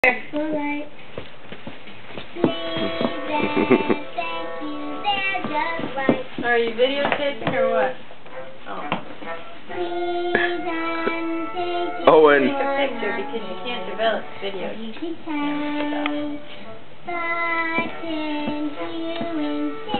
Right. Are you videotaping or what? Oh. Owen. Take a picture because you can't develop video.